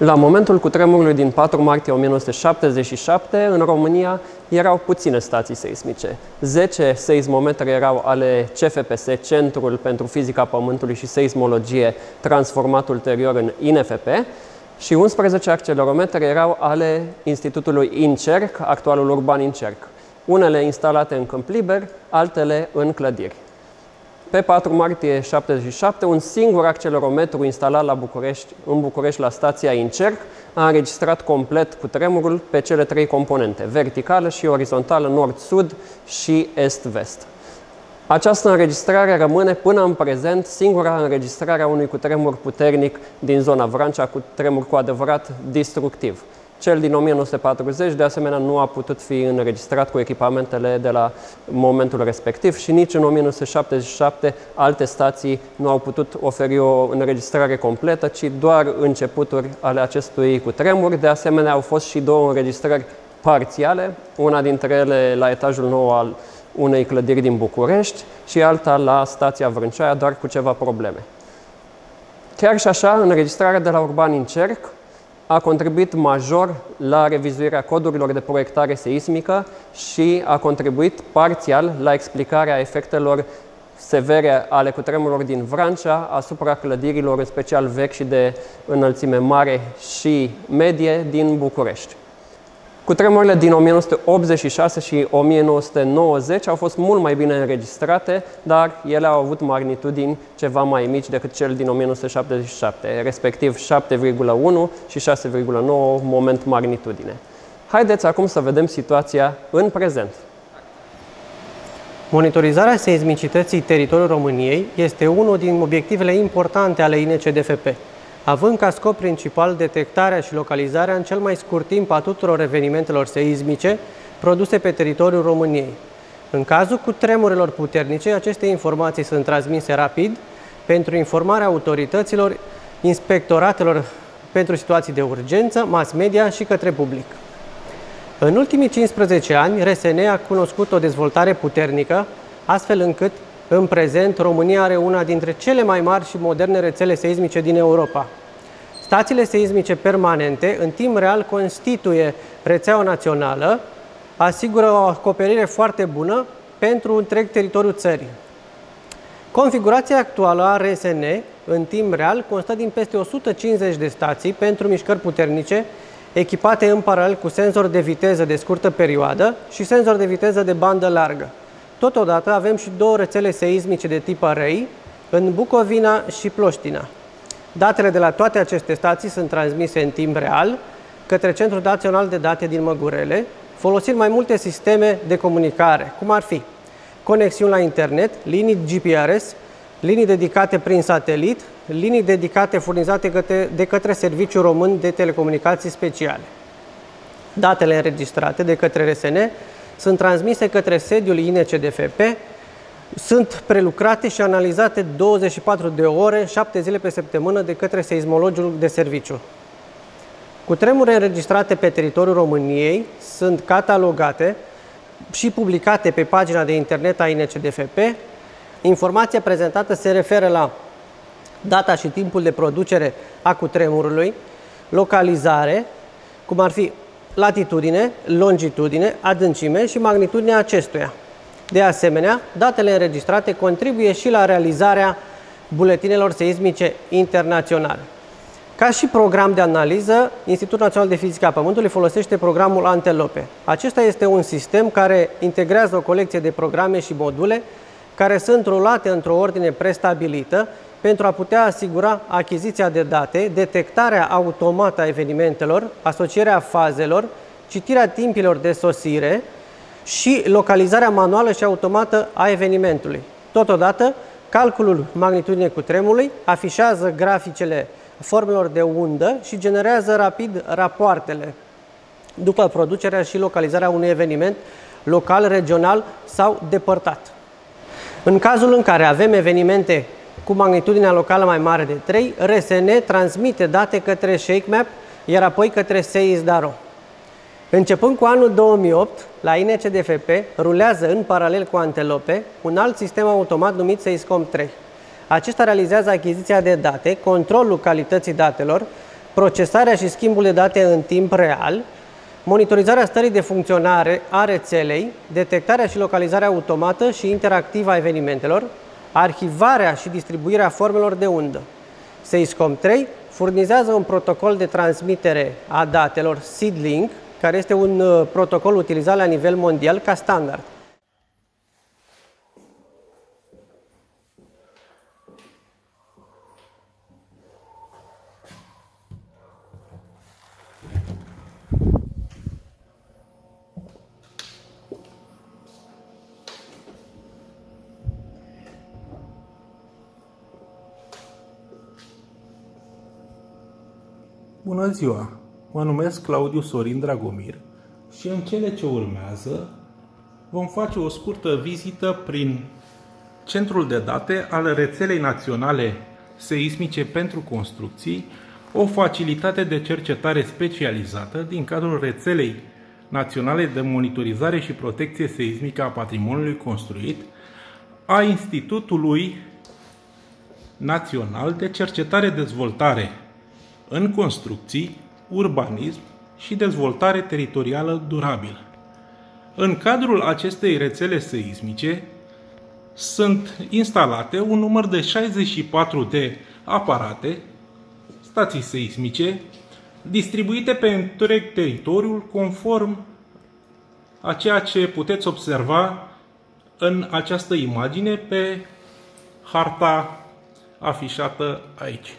La momentul cutremurului din 4 martie 1977, în România erau puține stații seismice. 10 seismometre erau ale CFPS, Centrul pentru Fizica Pământului și Seismologie, transformat ulterior în INFP, și 11 accelerometre erau ale Institutului INCERC, actualul Urban INCERC. Unele instalate în câmp liber, altele în clădiri. Pe 4 martie 1977, un singur accelerometru instalat în București la stația INCERC a înregistrat complet cutremurul pe cele 3 componente, verticală și orizontală, nord-sud și est-vest. Această înregistrare rămâne până în prezent singura înregistrare a unui cutremur puternic din zona Vrancea, cutremur cu adevărat destructiv. Cel din 1940, de asemenea, nu a putut fi înregistrat cu echipamentele de la momentul respectiv și nici în 1977 alte stații nu au putut oferi o înregistrare completă, ci doar începuturi ale acestui cutremur. De asemenea, au fost și 2 înregistrări parțiale, una dintre ele la etajul 9 al unei clădiri din București și alta la stația Vrânceaia, doar cu ceva probleme. Chiar și așa, înregistrarea de la Urban INCERC a contribuit major la revizuirea codurilor de proiectare seismică și a contribuit parțial la explicarea efectelor severe ale cutremurilor din Vrancea asupra clădirilor, în special vechi și de înălțime mare și medie, din București. Cutremurile din 1986 și 1990 au fost mult mai bine înregistrate, dar ele au avut magnitudini ceva mai mici decât cel din 1977, respectiv 7,1 și 6,9 moment magnitudine. Haideți acum să vedem situația în prezent. Monitorizarea seismicității teritoriului României este unul din obiectivele importante ale INCDFP, având ca scop principal detectarea și localizarea în cel mai scurt timp a tuturor evenimentelor seismice produse pe teritoriul României. În cazul cutremurilor puternice, aceste informații sunt transmise rapid pentru informarea autorităților, inspectoratelor pentru situații de urgență, mass media și către public. În ultimii 15 ani, RSN a cunoscut o dezvoltare puternică, astfel încât în prezent, România are una dintre cele mai mari și moderne rețele seismice din Europa. Stațiile seismice permanente, în timp real, constituie rețeaua națională, asigură o acoperire foarte bună pentru întreg teritoriul țării. Configurația actuală a RSN, în timp real, constă din peste 150 de stații pentru mișcări puternice, echipate în paralel cu senzor de viteză de scurtă perioadă și senzor de viteză de bandă largă. Totodată avem și 2 rețele seismice de tip Array în Bucovina și Ploștina. Datele de la toate aceste stații sunt transmise în timp real către Centrul Național de Date din Măgurele, folosind mai multe sisteme de comunicare, cum ar fi conexiuni la internet, linii GPRS, linii dedicate prin satelit, linii dedicate furnizate de către Serviciul Român de Telecomunicații Speciale. Datele înregistrate de către RSN sunt transmise către sediul INCDFP, sunt prelucrate și analizate 24 de ore, 7 zile pe săptămână de către seismologul de serviciu. Cutremurile înregistrate pe teritoriul României sunt catalogate și publicate pe pagina de internet a INCDFP. Informația prezentată se referă la data și timpul de producere a cutremurului, localizare, cum ar fi latitudine, longitudine, adâncime și magnitudinea acestuia. De asemenea, datele înregistrate contribuie și la realizarea buletinelor seismice internaționale. Ca și program de analiză, Institutul Național de Fizică a Pământului folosește programul Antelope. Acesta este un sistem care integrează o colecție de programe și module care sunt rulate într-o ordine prestabilită pentru a putea asigura achiziția de date, detectarea automată a evenimentelor, asocierea fazelor, citirea timpilor de sosire și localizarea manuală și automată a evenimentului. Totodată, calculul magnitudinii cutremurului afișează graficele formelor de undă și generează rapid rapoartele după producerea și localizarea unui eveniment local, regional sau depărtat. În cazul în care avem evenimente cu magnitudinea locală mai mare de 3, RSN transmite date către ShakeMap, iar apoi către SeisDaro. Începând cu anul 2008, la INCDFP rulează în paralel cu Antelope un alt sistem automat numit SeisCom 3. Acesta realizează achiziția de date, controlul calității datelor, procesarea și schimbul de date în timp real, monitorizarea stării de funcționare a rețelei, detectarea și localizarea automată și interactivă a evenimentelor, arhivarea și distribuirea formelor de undă. SEISCOM 3 furnizează un protocol de transmitere a datelor SeedLink, care este un protocol utilizat la nivel mondial ca standard. Bună ziua! Mă numesc Claudiu Sorin Dragomir și în cele ce urmează vom face o scurtă vizită prin centrul de date al rețelei naționale seismice pentru construcții, o facilitate de cercetare specializată din cadrul rețelei naționale de monitorizare și protecție seismică a patrimoniului construit a Institutului Național de Cercetare-Dezvoltare în construcții, urbanism și dezvoltare teritorială durabilă. În cadrul acestei rețele seismice sunt instalate un număr de 64 de aparate, stații seismice, distribuite pe întreg teritoriul conform a ceea ce puteți observa în această imagine pe harta afișată aici.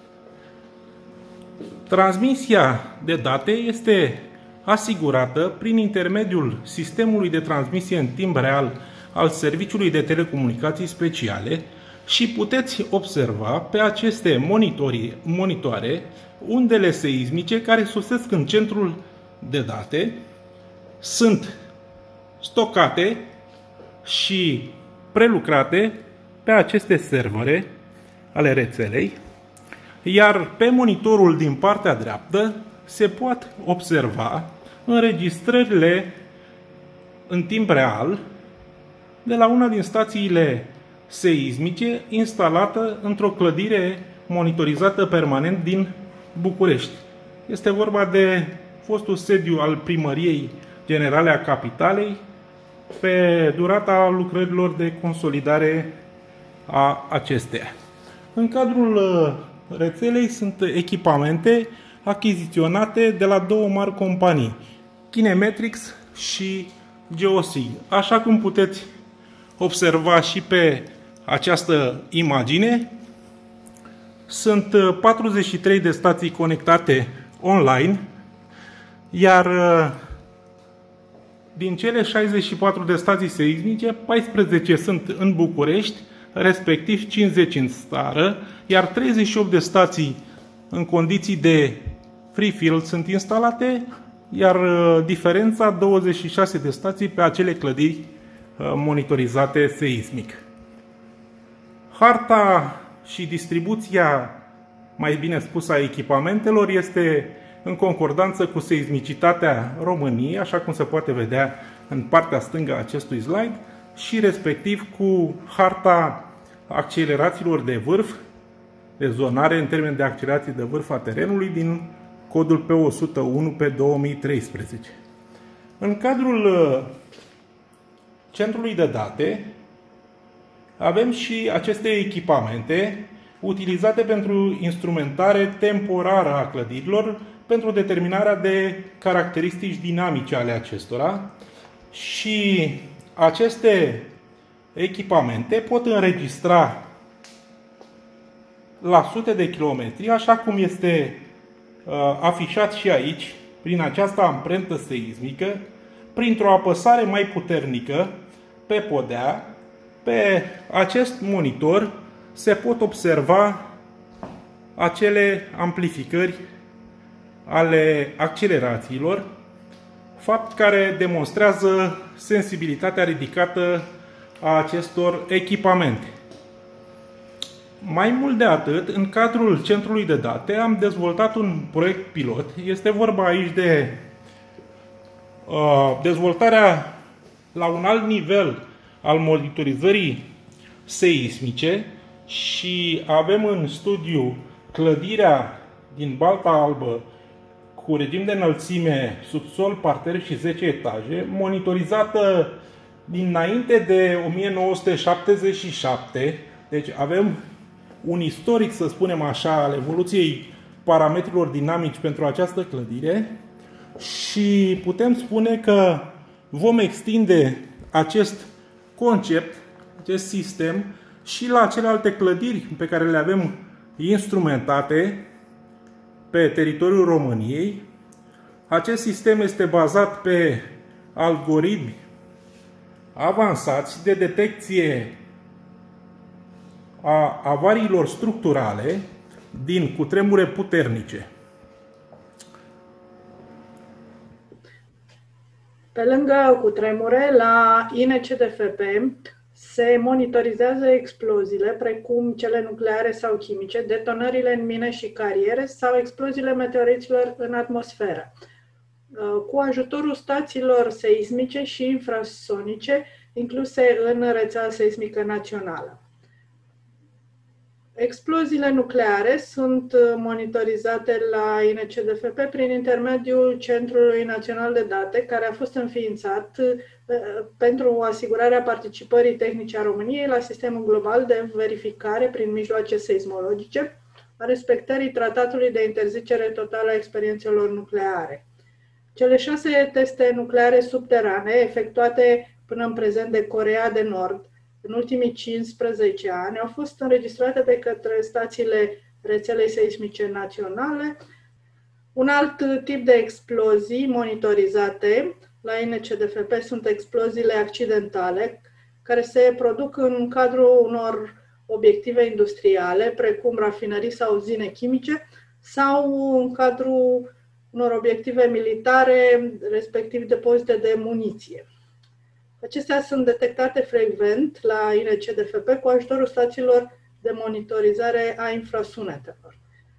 Transmisia de date este asigurată prin intermediul sistemului de transmisie în timp real al Serviciului de Telecomunicații Speciale și puteți observa pe aceste monitoare undele seismice care sosesc în centrul de date, sunt stocate și prelucrate pe aceste servere ale rețelei, iar pe monitorul din partea dreaptă se pot observa înregistrările în timp real de la una din stațiile seismice instalată într-o clădire monitorizată permanent din București. Este vorba de fostul sediu al Primăriei Generale a Capitalei pe durata lucrărilor de consolidare a acesteia. În cadrul rețelei sunt echipamente achiziționate de la două mari companii, Kinemetrix și Geosig. Așa cum puteți observa și pe această imagine, sunt 43 de stații conectate online, iar din cele 64 de stații seismice, 14 sunt în București, respectiv 50 în țară, iar 38 de stații în condiții de free field sunt instalate, iar diferența 26 de stații pe acele clădiri monitorizate seismic. Harta și distribuția, mai bine spus, a echipamentelor este în concordanță cu seismicitatea României, așa cum se poate vedea în partea stângă a acestui slide, și respectiv cu harta accelerațiilor de vârf, de zonare în termen de accelerații de vârf a terenului din codul P101 pe 2013. În cadrul centrului de date avem și aceste echipamente utilizate pentru instrumentare temporară a clădirilor, pentru determinarea de caracteristici dinamice ale acestora, și aceste echipamente pot înregistra la sute de kilometri, așa cum este afișat și aici, prin această amprentă seismică, printr-o apăsare mai puternică pe podea. Pe acest monitor se pot observa acele amplificări ale accelerațiilor, fapt care demonstrează sensibilitatea ridicată a acestor echipamente. Mai mult de atât, în cadrul centrului de date am dezvoltat un proiect pilot. Este vorba aici de dezvoltarea la un alt nivel al monitorizării seismice și avem în studiu clădirea din Balta Albă, cu regim de înălțime, subsol, parter și 10 etaje, monitorizată dinainte de 1977, deci avem un istoric, să spunem așa, al evoluției parametrilor dinamici pentru această clădire și putem spune că vom extinde acest concept, acest sistem și la celelalte clădiri pe care le avem instrumentate pe teritoriul României. Acest sistem este bazat pe algoritmi avansați de detecție a avariilor structurale din cutremure puternice. Pe lângă cutremure, la INCDFP se monitorizează exploziile, precum cele nucleare sau chimice, detonările în mine și cariere sau exploziile meteoriților în atmosferă, cu ajutorul stațiilor seismice și infrasonice incluse în rețeaua seismică națională. Exploziile nucleare sunt monitorizate la INCDFP prin intermediul Centrului Național de Date, care a fost înființat pentru asigurarea participării tehnice a României la sistemul global de verificare prin mijloace seismologice a respectării tratatului de interzicere totală a experiențelor nucleare. Cele 6 teste nucleare subterane efectuate până în prezent de Coreea de Nord în ultimii 15 ani au fost înregistrate de către stațiile rețelei seismice naționale. Un alt tip de explozii monitorizate la INCDFP sunt exploziile accidentale, care se produc în cadrul unor obiective industriale, precum rafinării sau uzine chimice, sau în cadrul unor obiective militare, respectiv depozite de muniție. Acestea sunt detectate frecvent la INCDFP cu ajutorul stațiilor de monitorizare a infrasunetelor.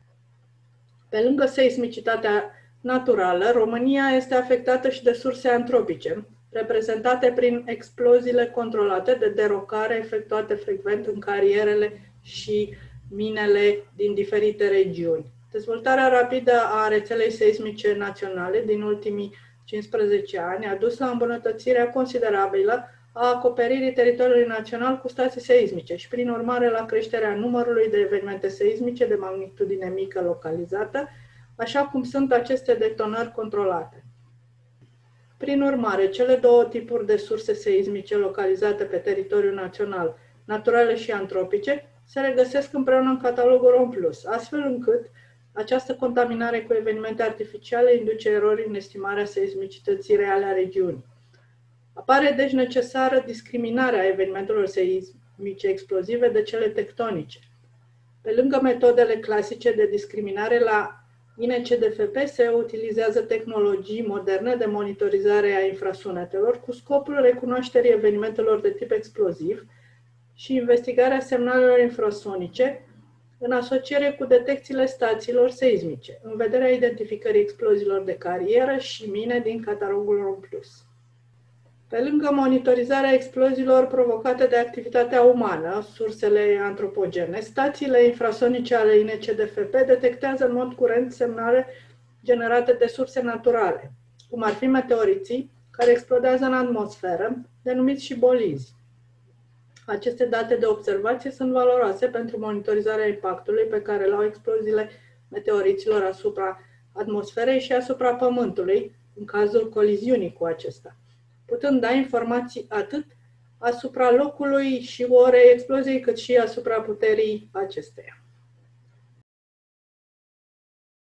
Pe lângă seismicitatea naturală, România este afectată și de surse antropice, reprezentate prin exploziile controlate de derocare efectuate frecvent în carierele și minele din diferite regiuni. Dezvoltarea rapidă a rețelei seismice naționale din ultimii 15 ani a dus la îmbunătățirea considerabilă a acoperirii teritoriului național cu stații seismice și, prin urmare, la creșterea numărului de evenimente seismice de magnitudine mică localizată, așa cum sunt aceste detonări controlate. Prin urmare, cele două tipuri de surse seismice localizate pe teritoriul național, naturale și antropice, se regăsesc împreună în catalogul ROM+, astfel încât această contaminare cu evenimente artificiale induce erori în estimarea seismicității reale a regiunii. Apare deci necesară discriminarea evenimentelor seismice explozive de cele tectonice. Pe lângă metodele clasice de discriminare, la INCDFP se utilizează tehnologii moderne de monitorizare a infrasunetelor cu scopul recunoașterii evenimentelor de tip exploziv și investigarea semnalelor infrasonice în asociere cu detecțiile stațiilor seismice, în vederea identificării exploziilor de carieră și mine din catalogul ROM+. Pe lângă monitorizarea exploziilor provocate de activitatea umană, sursele antropogene, stațiile infrasonice ale INCDFP detectează în mod curent semnale generate de surse naturale, cum ar fi meteoriții, care explodează în atmosferă, denumiți și bolizi. Aceste date de observație sunt valoroase pentru monitorizarea impactului pe care îl au exploziile meteoriților asupra atmosferei și asupra Pământului, în cazul coliziunii cu acesta, putând da informații atât asupra locului și orei exploziei, cât și asupra puterii acesteia.